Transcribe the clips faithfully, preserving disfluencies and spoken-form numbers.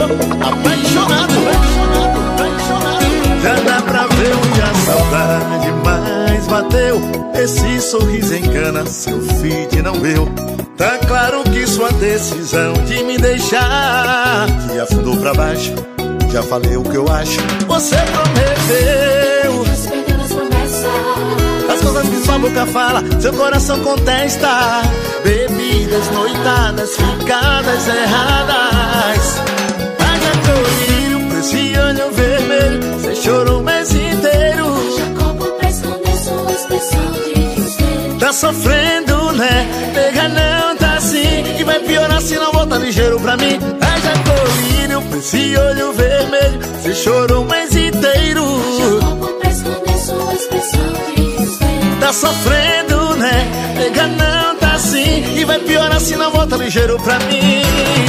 apaixonado, apaixonado, apaixonado. Já dá pra ver onde a saudade mais bateu. Esse sorriso engana, seu feed não eu. Tá claro que sua decisão de me deixar te afundou pra baixo. Já falei o que eu acho. Você prometeu, você perdeu as promessas. as coisas que sua boca fala, seu coração contesta. Bebidas, noitadas, ficadas erradas. Haja colírio pra esse olho vermelho. Você chorou o mês inteiro. Haja copo pra esconder sua expressão de desespero. Tá sofrendo, né? Nega, não tá assim. E vai piorar se não volta ligeiro pra mim. Haja colírio pra esse olho vermelho. Você chorou o mês inteiro. Haja copo pra esconder sua expressão de desespero. Tá sofrendo, né? Nega, não tá assim. E vai piorar se não volta ligeiro pra mim.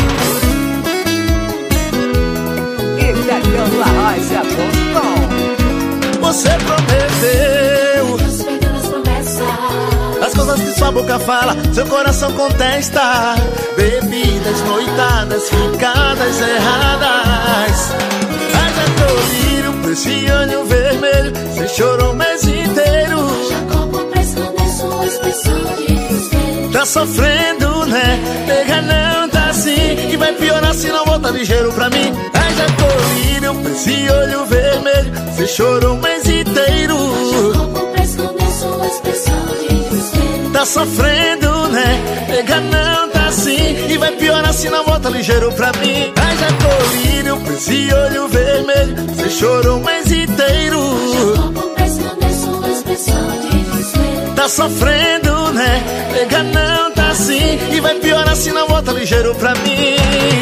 Você prometeu, você perdeu as promessas. as coisas que sua boca fala, seu coração contesta. Bebidas, noitadas, ficadas erradas. Haja colírio pra esse olho vermelho. Você chorou o mês inteiro. Haja copo pra esconder sua expressão de desespero. Tá sofrendo, né? Nega, não tá assim. E vai piorar se não volta ligeiro pra mim. Haja colírio pra esse olho vermelho. Você chorou o mês inteiro. Haja copo pra esconder sua expressão de desespero. Tá sofrendo, né? Nega, não tá assim. E vai piorar se não volta ligeiro pra mim. Haja colírio pra esse olho vermelho. Você chorou o mês inteiro. Haja copo pra esconder sua expressão de desespero. Tá sofrendo, né? Nega, não tá assim. E vai piorar se não volta ligeiro pra mim.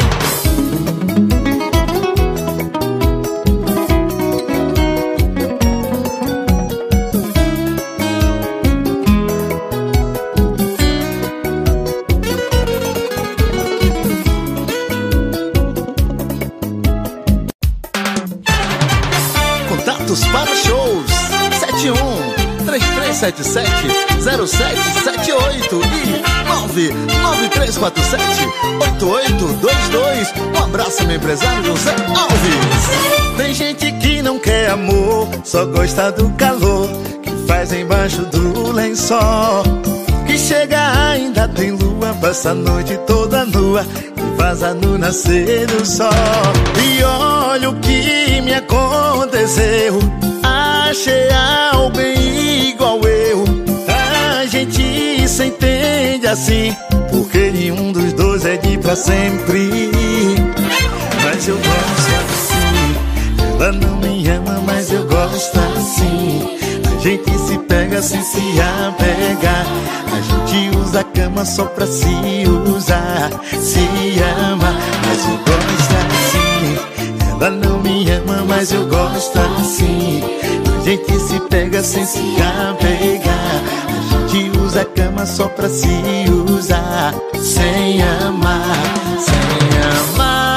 Contatos para shows sete um três três sete sete zero sete sete oito e nove nove três quatro sete oito oito dois dois. Um abraço, meu empresário José Alves. Tem gente que não quer amor, só gosta do calor que faz embaixo do lençol. Que chega ainda tem lua, passa a noite toda nua e vaza no nascer do sol. E olha o que me aconteceu, achei alguém igual eu. A gente se entende assim, porque nenhum dos dois é de pra sempre. Mas eu gosto assim, ela não me ama, mas eu gosto assim. A gente se pega sem se apegar. A gente usa a cama só pra se usar. Se ama, mas eu gosto assim. Ela não me ama, mas eu gosto assim. A gente se pega sem se apegar. A gente usa a cama só pra se usar. Sem amar, sem amar.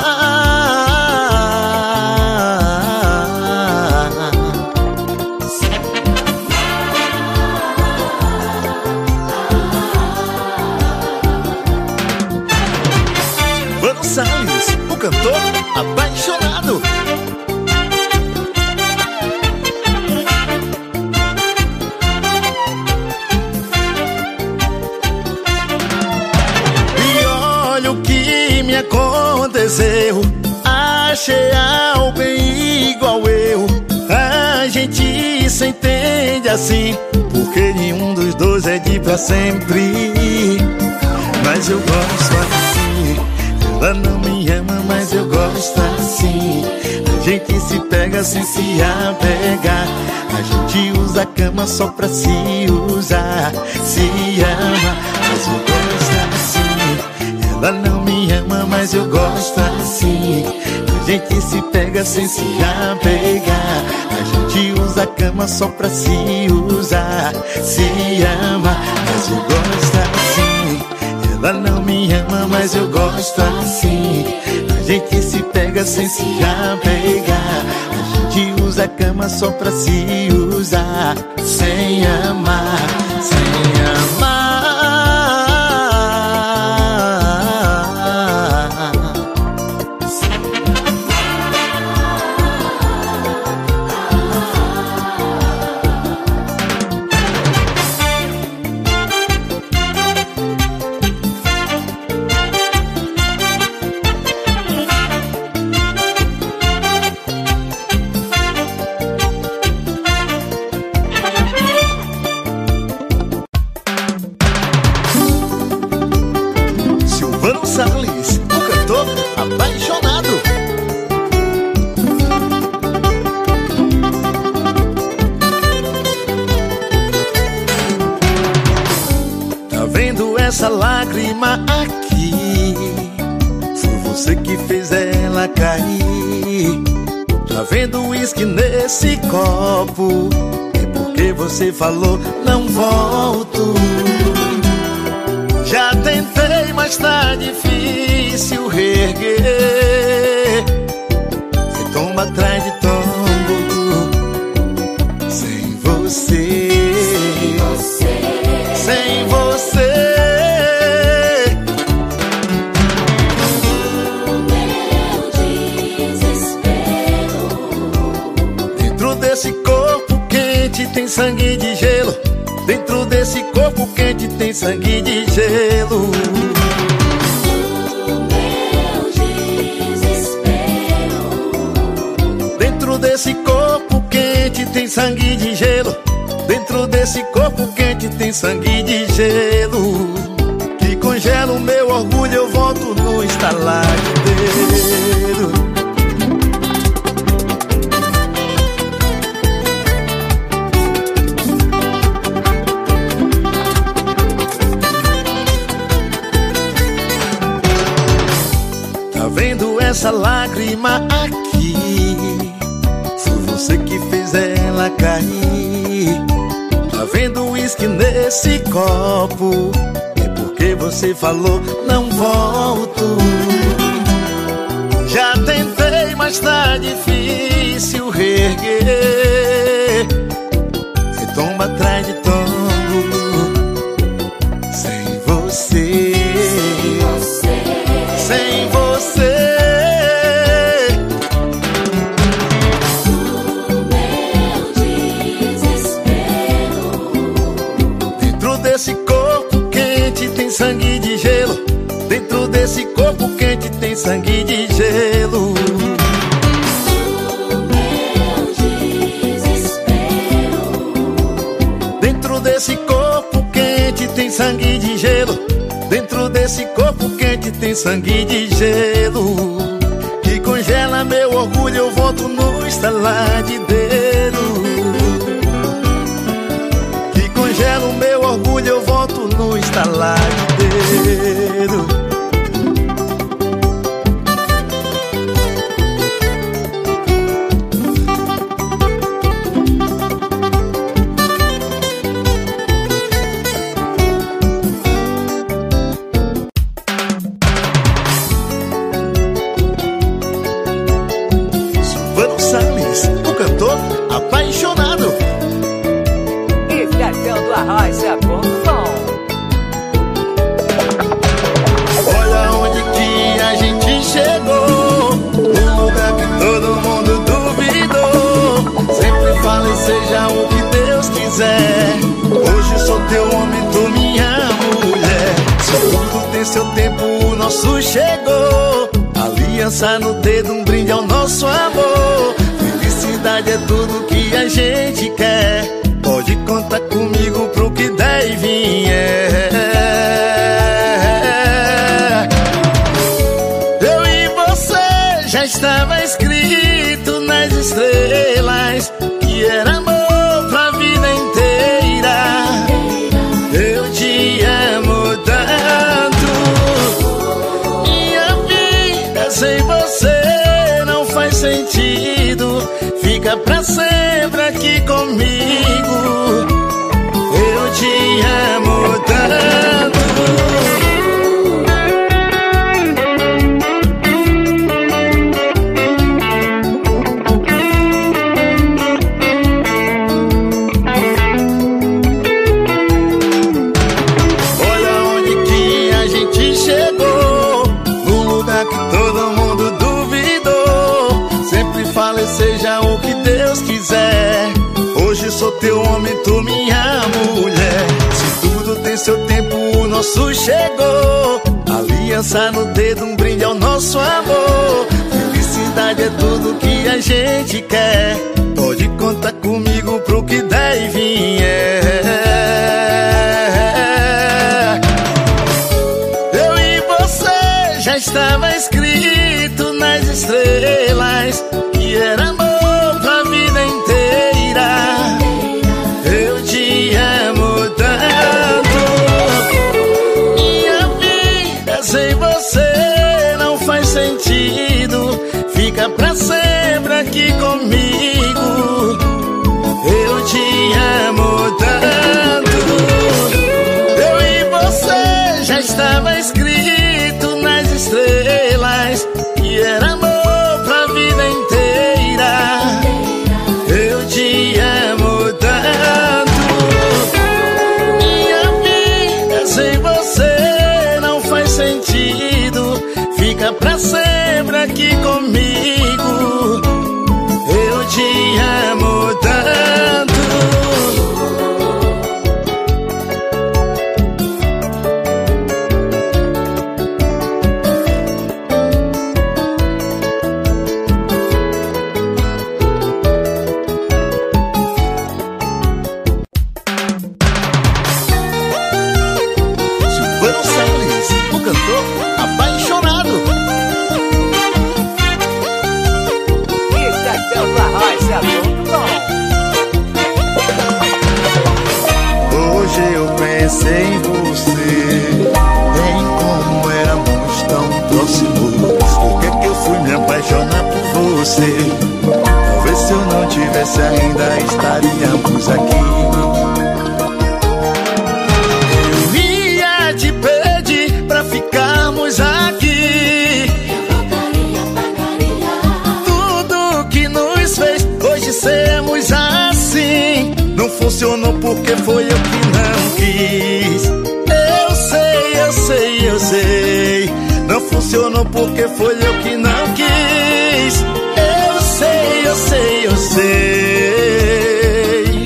Salles, o cantor apaixonado. E olha o que me aconteceu, achei alguém igual eu. A gente se entende assim, porque nenhum dos dois é de pra sempre. Mas eu gosto assim, ela não me ama, mas eu gosto assim. A gente se pega sem se apegar. A gente usa a cama só pra se usar. Se ama, mas eu gosto assim. Ela não me ama, mas eu gosto assim. A gente se pega sem se apegar. A gente usa a cama só pra se usar. Se ama, mas eu gosto assim. Ela não me ama, mas eu gosto assim. A gente se pega sem se apegar. A gente usa a cama só pra se usar. Sem amar, sem amar. Salles, o cantor apaixonado. Tá vendo essa lágrima aqui? Foi você que fez ela cair. Tá vendo o uísque nesse copo? É porque você falou não volto. Já tentei, mas tá difícil reerguer. Você tomba atrás de tombo. Sem você, Sem você, sem você. o meu desespero. Dentro desse corpo quente tem sangue de gelo. Dentro desse corpo quente tem sangue de gelo. O meu desespero. Dentro desse corpo quente tem sangue de gelo. Dentro desse corpo quente tem sangue de gelo. Que congela o meu orgulho, eu volto no estalar de dedo. Tá vendo essa lágrima aqui? Foi você que fez ela cair. Tá vendo o uísque nesse copo? É porque você falou não volto. Já tentei, mas tá difícil reerguer. Você tomba atrás de tombo. Sem você, Sem você, sem você. o meu desespero. Dentro desse corpo quente tem sangue de gelo. Dentro desse corpo quente tem sangue de gelo. O meu desespero. Dentro desse corpo quente tem sangue de gelo. Dentro desse corpo quente tem sangue de gelo. Que congela meu orgulho, eu volto no estalar de dedo. Que congela o meu orgulho, eu volto no estalar de dedo. Silvano Salles, o cantor apaixonado. Estação do Arrocha ponto com. Olha onde que a gente chegou, um lugar que todo mundo duvidou. Sempre falei, seja o que Deus quiser. Hoje sou teu homem, tu minha mulher. Se tudo tem seu tempo, o nosso chegou. Aliança no dedo, um brinde ao nosso amor. Felicidade é tudo que a gente quer. Pode contar comigo pro que der e vier. Eu e você já estava escrito nas estrelas que era amor pra vida inteira. Eu te amo tanto. Minha vida sem você não faz sentido. Fica pra sempre aqui comigo. Eu te amo tanto. Olha onde que a gente chegou, num lugar que todo mundo duvidou. Sempre falei, seja o que Deus quiser. Hoje sou teu homem, tu minha mulher. Se tudo tem seu tempo, o nosso chegou. Aliança no dedo, um brinde ao nosso amor. Felicidade é tudo que a gente quer. Pode contar comigo pro que der e vier. Eu e você já estava escrito nas estrelas que era amor pra vida inteira. Eu te amo tanto. Minha vida sem você não faz sentido. Fica pra sempre aqui comigo. Eu te amo tanto. Eu e você já estava escrito nas estrelas que era amor pra vida inteira. Eu te amo tanto. Minha vida sem você não faz sentido. Fica pra sempre aqui comigo. Eu te amo tanto. Silvano Salles, o cantor apaixonado. Isso é Celta Raiz, é ponto com. Hoje eu pensei em você, em como éramos tão próximos. Por que que eu fui me apaixonar por você? Talvez se eu não tivesse ainda estaríamos aqui. Eu ia te pedir pra ficarmos aqui. Tudo que nos fez hoje sermos assim não funcionou porque foi eu que não quis. Eu sei, eu sei, eu sei. Não funcionou porque foi eu que não quis. Eu sei, eu sei, eu sei.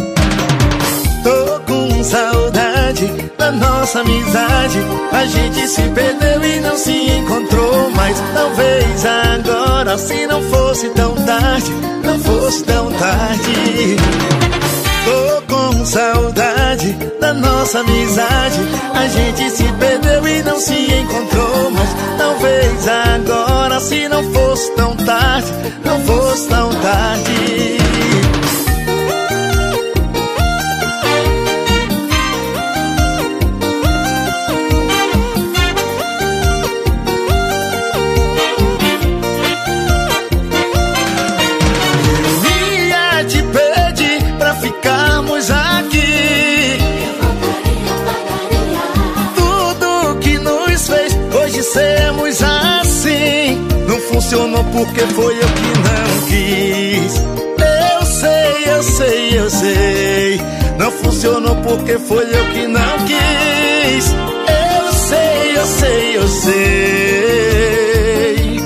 Tô com saudade da nossa amizade. A gente se perdeu e não se encontrou mais. Talvez agora, se não fosse tão tarde, não fosse tão tarde. Tô com saudade da nossa amizade. A gente se perdeu e não se encontrou mais. Talvez agora, se não fosse tão tarde, não fosse tão tarde. Ficarmos aqui. Tudo que nos fez hoje sermos assim não funcionou porque foi eu que não quis. Eu sei, eu sei, eu sei. Não funcionou porque foi eu que não quis. Eu sei, eu sei, eu sei.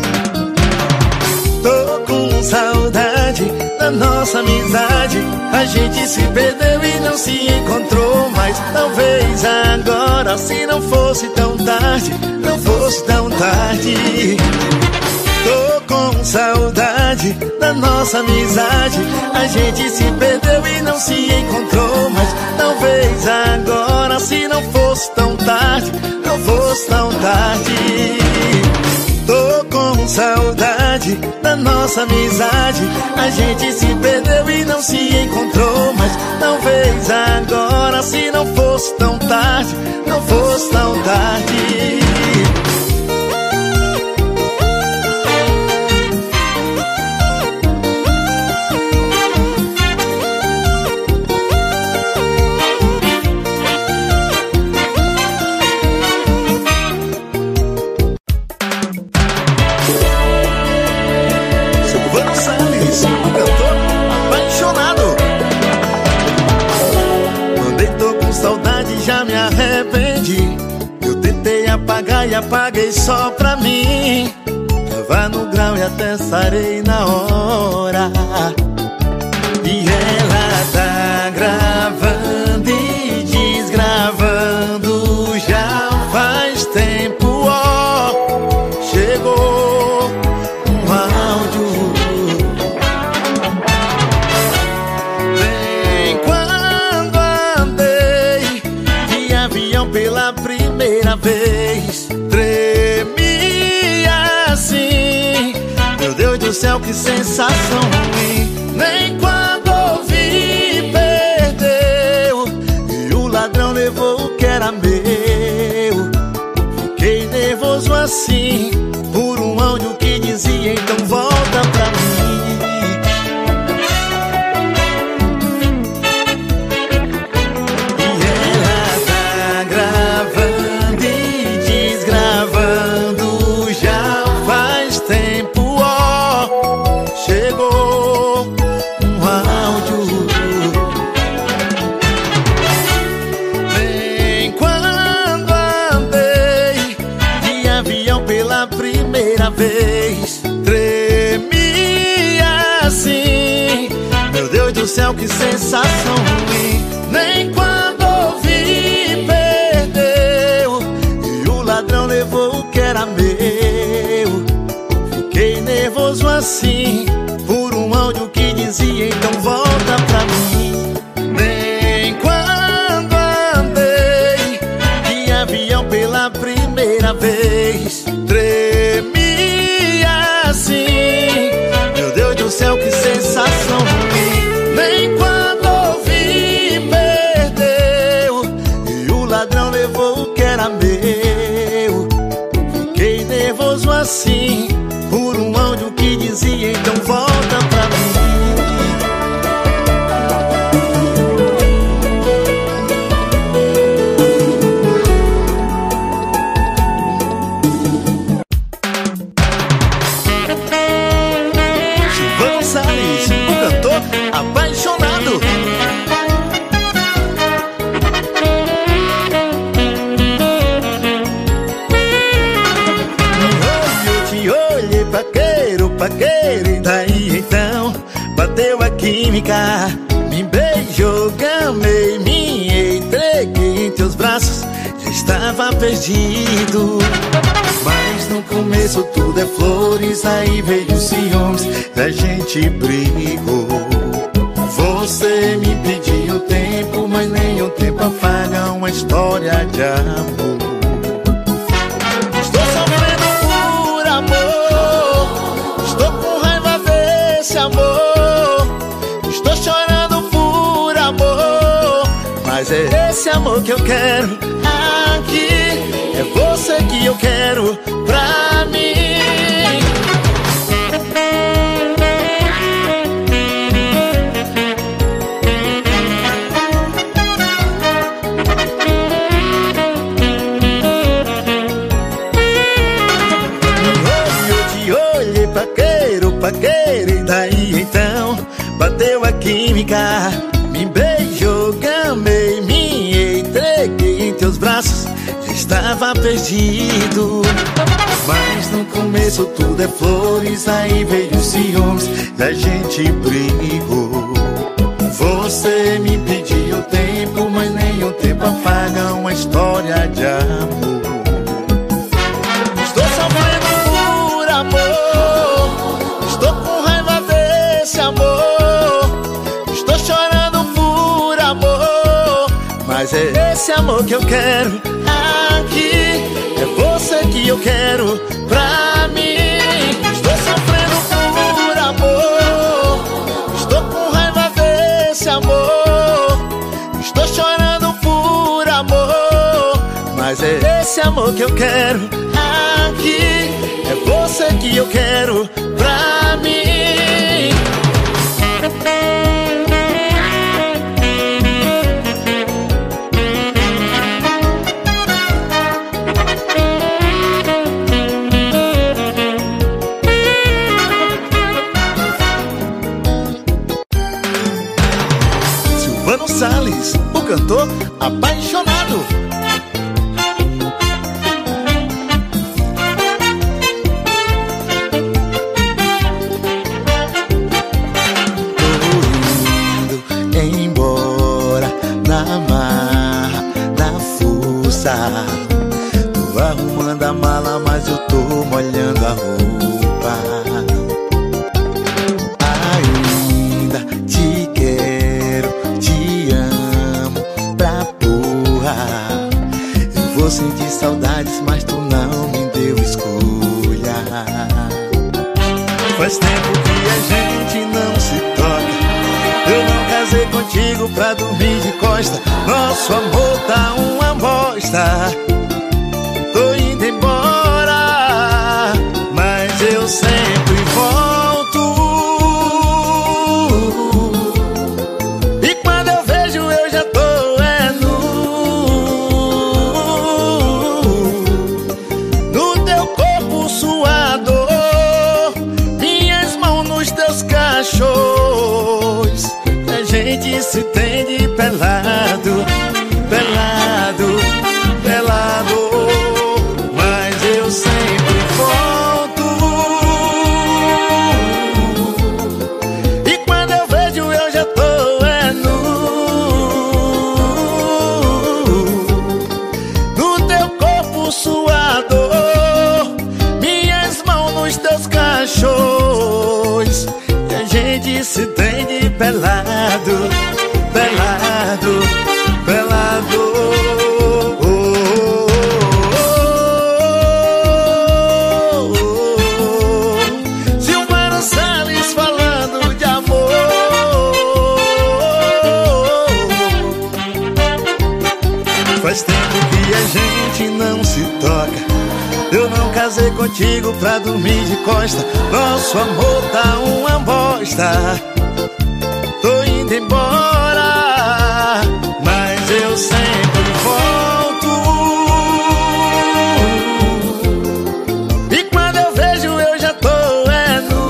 Tô com saudade da nossa amizade. A gente se perdeu e não se encontrou mais. Talvez agora, se não fosse tão tarde, não fosse tão tarde. Tô com saudade da nossa amizade. A gente se perdeu e não se encontrou mais. Talvez agora, se não fosse tão tarde, não fosse tão tarde. Tô com saudade da nossa amizade. A gente se perdeu e não se encontrou mais. Talvez agora, se não fosse tão tarde, não fosse tão tarde. Já me arrependi. Eu tentei apagar e apaguei só pra mim. Tava no grau e até sarei na hora. E ela tá gravando e desgravando já faz tempo, ó. Chegou um áudio. Bem quando andei de avião pela primeira vez, tremi do céu, que sensação ruim. Nem quando ouvi, perdeu, e o ladrão levou o que era meu. Fiquei nervoso assim por um áudio que dizia: então volta pra mim. Vez tremia assim, meu Deus do céu, que sensação ruim. Nem quando ouvi, perdeu, e o ladrão levou o que era meu. Fiquei nervoso assim por um áudio que dizia: então volta pra mim. Nem quando andei de avião pela primeira vez, assim, meu Deus do céu, que sensação ruim. Nem quando ouvi, perdeu, e o ladrão levou o que era meu. Fiquei nervoso assim por um áudio que dizia: então volta pra mim. Apaixonado. Eu te olhei, paqueiro, paqueiro, e daí então bateu a química. Me beijou, gamei, me entreguei em teus braços. Já estava perdido, mas no começo tudo é flores. Aí veio ciúmes, a gente brigou. Você me pediu tempo, mas nem o tempo apaga uma história de amor. Estou sofrendo por amor, estou com raiva desse amor. Estou chorando por amor, mas é esse amor que eu quero aqui. É você que eu quero pra mim. Paqueiro, e daí então bateu a química. Me beijou, gamei, me entreguei em teus braços. Já estava perdido, mas no começo tudo é flores. Aí veio ciúmes, a gente brigou. Você me pediu tempo, mas nem o tempo apaga uma história de amor. Estou sofrendo por amor, estou com raiva desse amor. Estou chorando por amor, mas é esse amor que eu quero aqui. É você que eu quero pra mim. Estou sofrendo por amor, estou com raiva desse amor. Estou chorando por amor, mas é esse amor que eu quero aqui. É você que eu quero pra mim. Silvano Salles, o cantor apaixonado. Tô arrumando a mala, mas eu tô molhando a roupa. Ainda te quero, te amo pra porra. Eu vou sentir saudades, mas tu não me deu escolha. Faz tempo que a gente não se toca. Eu não casei contigo pra dormir de costa. Nosso amor tá uma bosta. Tô indo embora, mas eu sempre volto. E quando eu vejo eu já tô é nu, no teu corpo suado, minhas mãos nos teus cachos. A gente se tem de pelado, pelado, pelado. Mas eu sempre volto. E quando eu vejo eu já tô é nu, no teu corpo suado, minhas mãos nos teus cachos. E a gente se tem de pelado, pelado, pelado. Oh, oh, oh, oh. Silvana Salles falando de amor. Faz tempo que a gente não se toca. Eu não casei contigo pra dormir de costa. Nosso amor tá uma bosta. Tô indo embora, mas eu sempre volto. E quando eu vejo eu já tô é nu,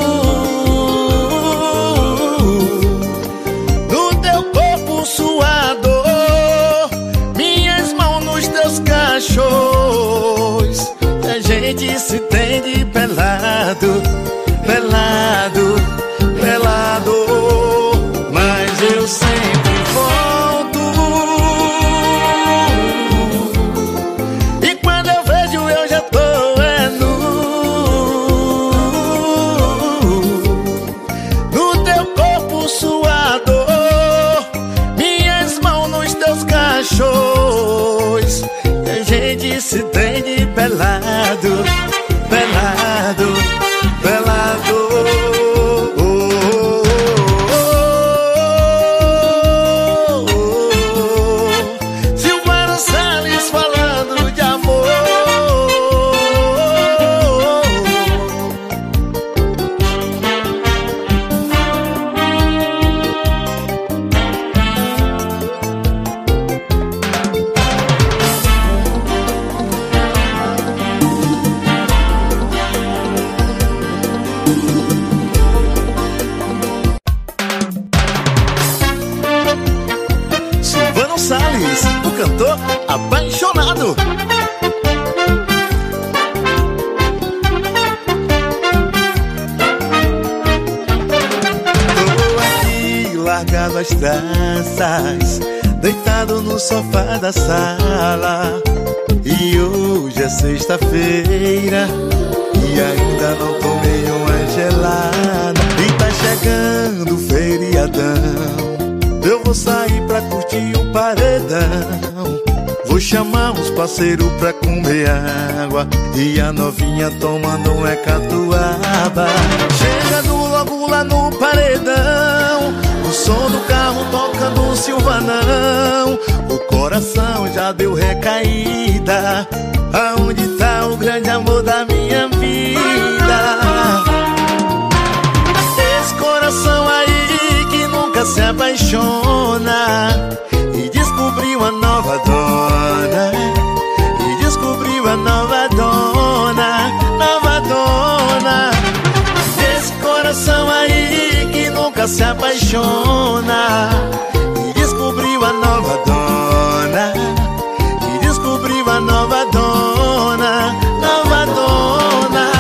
no teu corpo suado, minhas mãos nos teus cachos. A gente se tem de pelado, pelado, pelado. Mas eu sempre volto. E quando eu vejo eu já tô é nu, no teu corpo suado, minhas mãos nos teus cachos. E a gente se tem de pelado, pelado, pelado. Salles, o cantor apaixonado. Tô aqui largado as traças, deitado no sofá da sala. E hoje é sexta-feira e ainda não tomei uma gelada. E tá chegando o feriadão, eu vou sair pra curtir o paredão. Vou chamar uns parceiros pra comer água e a novinha tomando um catuaba. Chegando logo lá no paredão, o som do carro tocando um Silvanão. O coração já deu recaída. Aonde tá o grande amor da minha vida? Esse coração aí que nunca se apaixona e descobriu a nova dona, e descobriu a nova dona, nova dona. Esse coração aí que nunca se apaixona e descobriu a nova dona, e descobriu a nova dona, nova dona.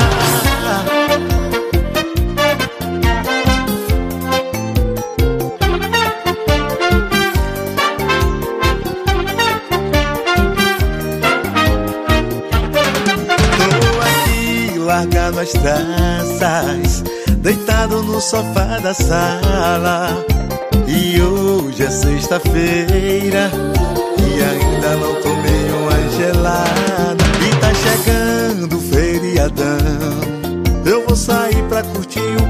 Largado as traças, deitado no sofá da sala. E hoje é sexta-feira e ainda não tomei uma gelada. E tá chegando o feriadão, eu vou sair pra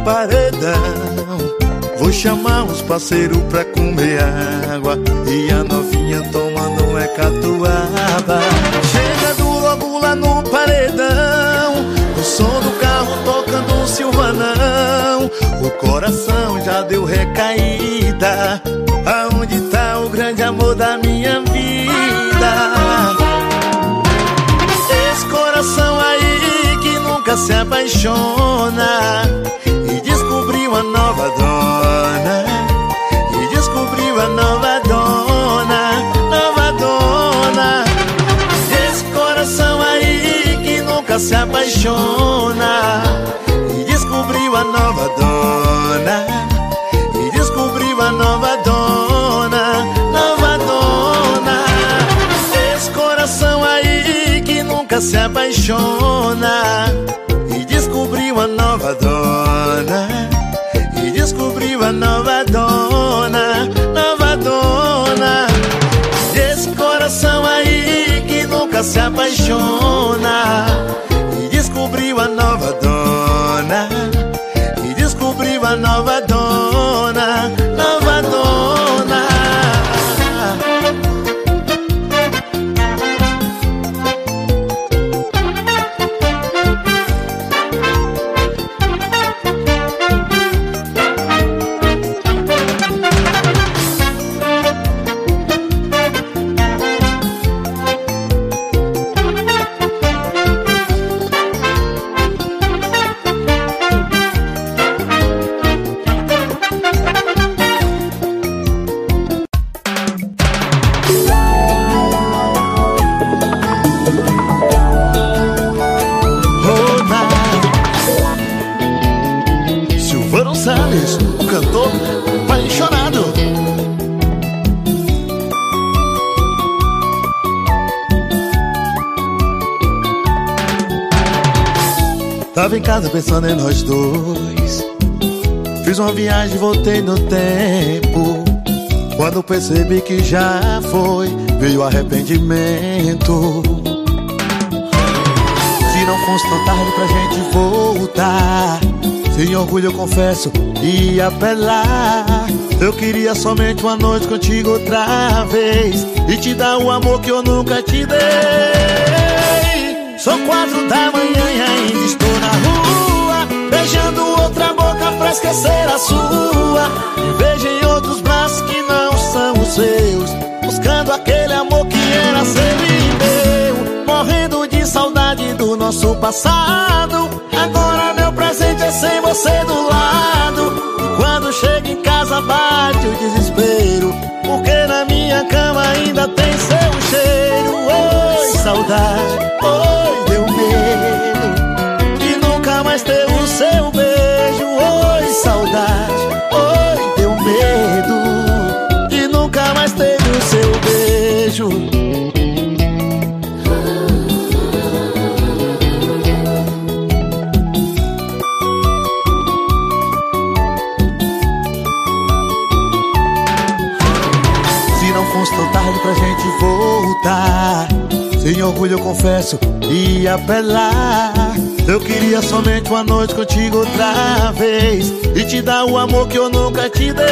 paredão. Vou chamar os parceiros pra comer água e a novinha tomando um é catuaba. Chegando logo lá no paredão, o som do carro tocando um Silvanão. O coração já deu recaída. Aonde tá o grande amor da minha vida? Esse coração aí que nunca se apaixona e descobriu a nova dona, e descobriu a nova dona, nova dona. Esse coração aí que nunca se apaixona e descobriu a nova dona, e descobriu a nova dona, nova dona. Esse coração aí que nunca se apaixona e descobriu a nova dona, e descobriu a nova dona, nova dona. Esse coração aí que nunca se apaixona e descobriu a nova dona, e descobriu a nova dona, nova dona. O cantor apaixonado. Tava em casa pensando em nós dois. Fiz uma viagem e voltei no tempo. Quando percebi que já foi, veio o arrependimento. Se não fosse tão tarde pra gente voltar, sem orgulho eu confesso, ia apelar. Eu queria somente uma noite contigo outra vez e te dar o amor que eu nunca te dei. São quatro da manhã e ainda estou na rua, beijando outra boca pra esquecer a sua. Me vejo em outros braços que não são os seus, buscando aquele amor que era seu e meu. Morrendo de saudade do nosso passado. Agora meu presente é sem você do lado. E quando chego em casa bate o desespero, porque na minha cama ainda tem seu cheiro. Oi, saudade, oi, deu medo de nunca mais ter o seu beijo. Oi, saudade, oi, deu medo de nunca mais ter o seu beijo. Tão tarde pra gente voltar, sem orgulho eu confesso, ia apelar. Eu queria somente uma noite contigo outra vez e te dar o amor que eu nunca te dei.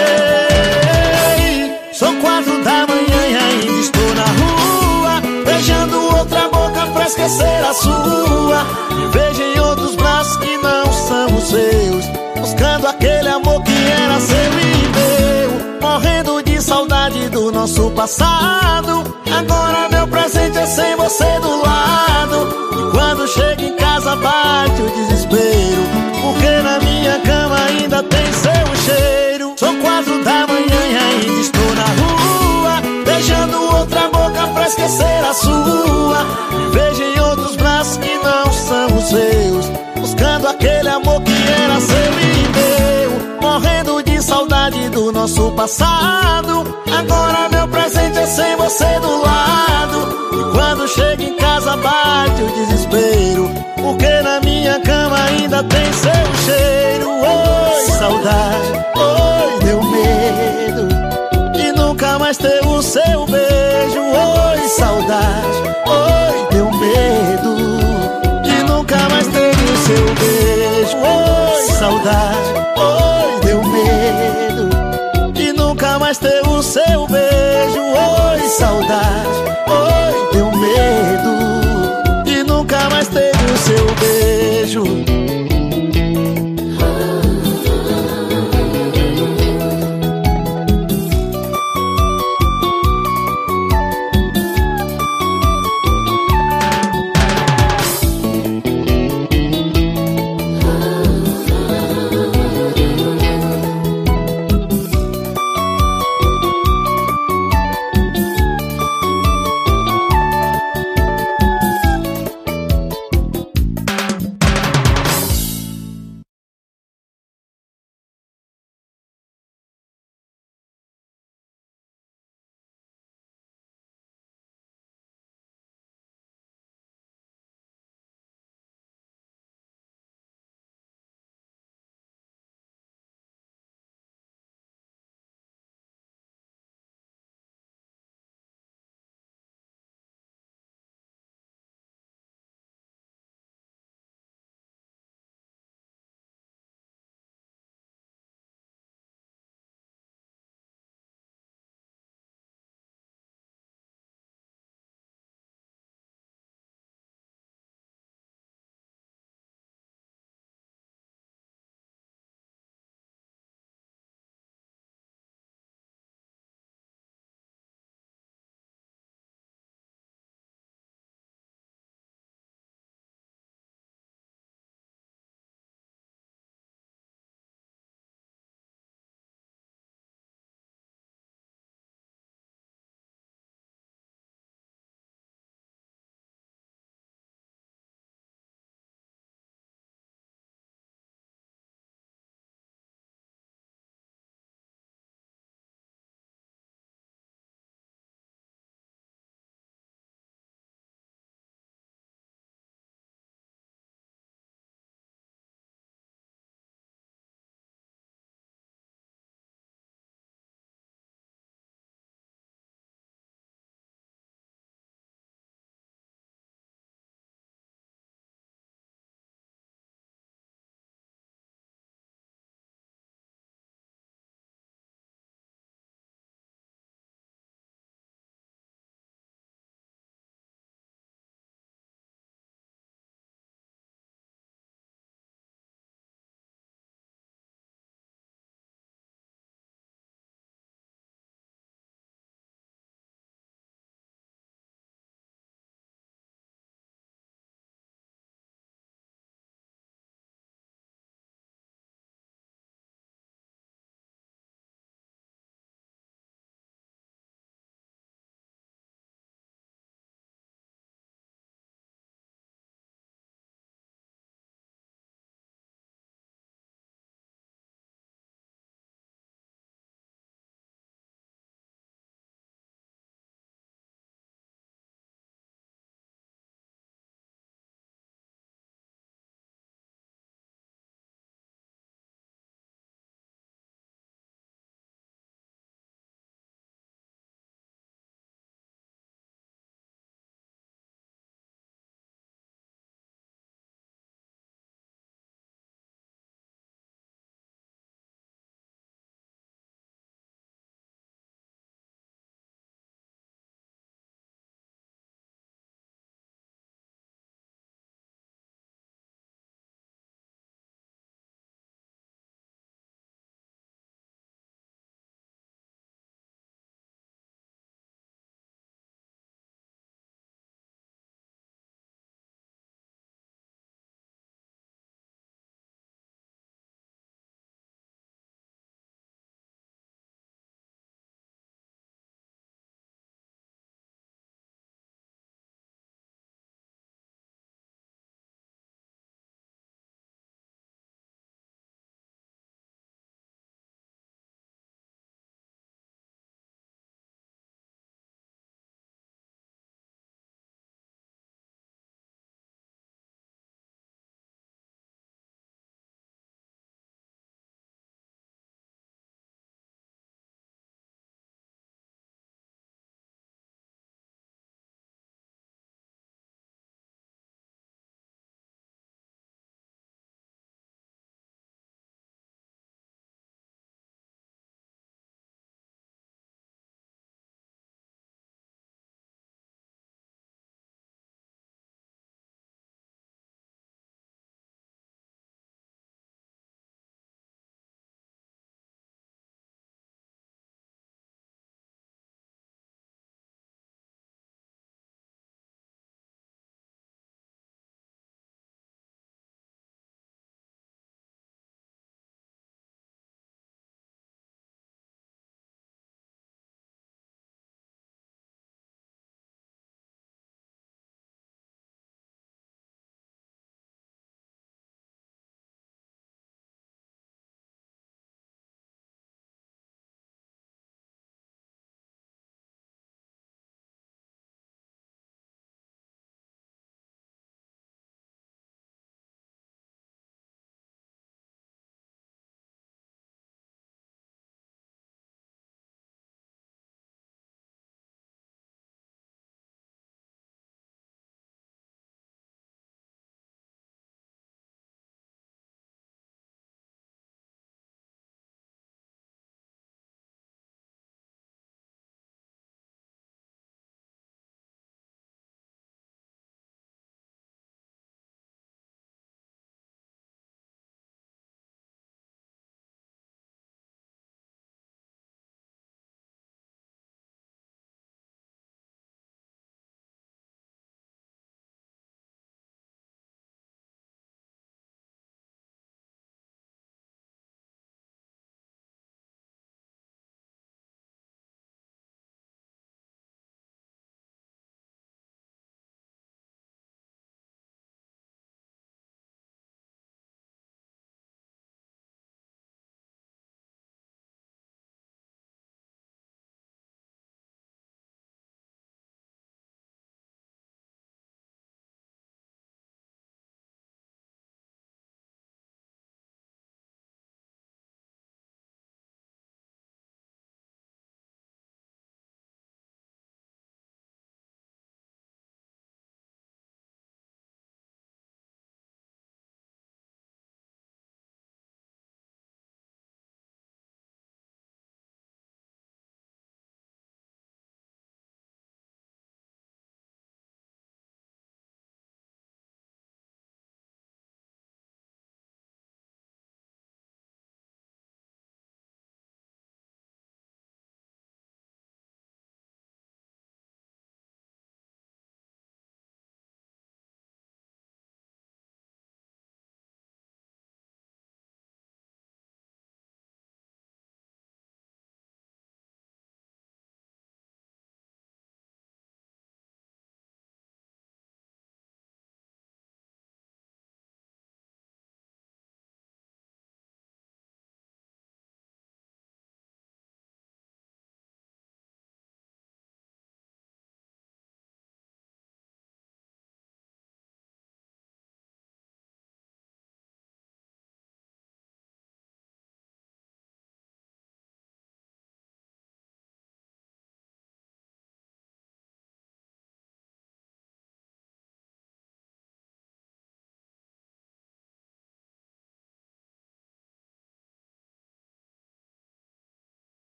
São quatro da manhã e ainda estou na rua, beijando outra boca pra esquecer a sua. Me vejo em outros braços que não são os seus, buscando aquele amor que era seu e meu. Morrendo de saudade do nosso passado. Agora meu presente é sem você do lado. E quando chego em casa bate o desespero, porque na minha cama ainda tem seu cheiro. São quatro da manhã e ainda estou na rua, beijando outra boca pra esquecer a sua. Me vejo em outros braços que não são os seus, buscando aquele amor que era seu e meu. Morrendo de saudade do nosso passado. Agora meu presente é sem você do lado. E quando chego em casa bate o desespero, porque na minha cama ainda tem seu cheiro. Oi, saudade, oi, deu medo de nunca mais ter o seu beijo. Oi, saudade, oi, deu medo de nunca mais ter o seu beijo. Oi, saudade,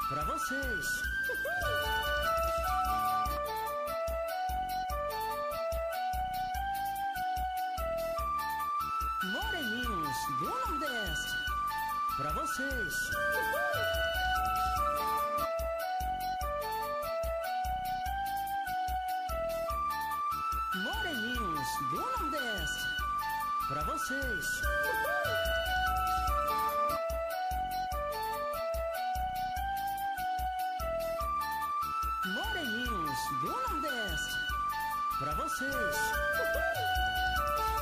pra vocês. Moreninhos do Nordeste, pra vocês. Moreninhos do Nordeste, pra vocês. Moreninhos do Nordeste, pra vocês.